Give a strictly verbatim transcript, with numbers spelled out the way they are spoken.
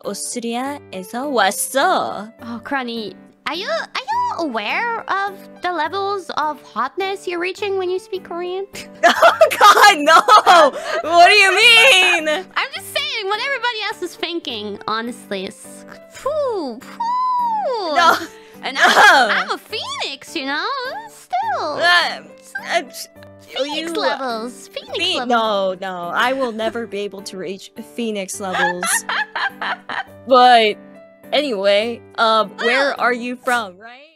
오스트리아에서 왔어. Oh, Kronii, are you are you aware of the levels of hotness you're reaching when you speak Korean? Oh God, no! What do you mean? I'm just saying what everybody else is thinking. Honestly, it's phew, phew. No. And No. I'm, I'm a phoenix, you know. Still, Uh, uh, phoenix you- levels. Phoenix Phe- levels. no, no, I will never be able to reach Phoenix levels. But anyway, um, where are you from, right?